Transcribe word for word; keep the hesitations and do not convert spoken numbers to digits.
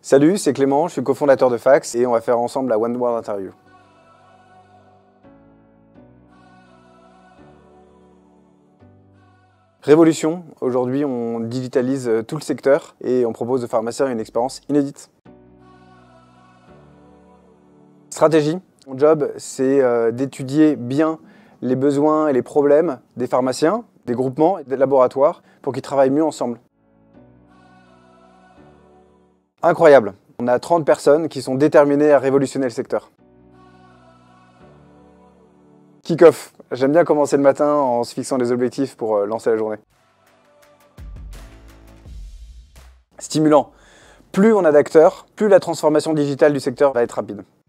Salut, c'est Clément, je suis cofondateur de Fax et on va faire ensemble la One World Interview. Révolution, aujourd'hui on digitalise tout le secteur et on propose aux pharmaciens une expérience inédite. Stratégie, mon job c'est euh, d'étudier bien les besoins et les problèmes des pharmaciens, des groupements et des laboratoires pour qu'ils travaillent mieux ensemble. Incroyable, on a trente personnes qui sont déterminées à révolutionner le secteur. Kick-off, j'aime bien commencer le matin en se fixant des objectifs pour lancer la journée. Stimulant, plus on a d'acteurs, plus la transformation digitale du secteur va être rapide.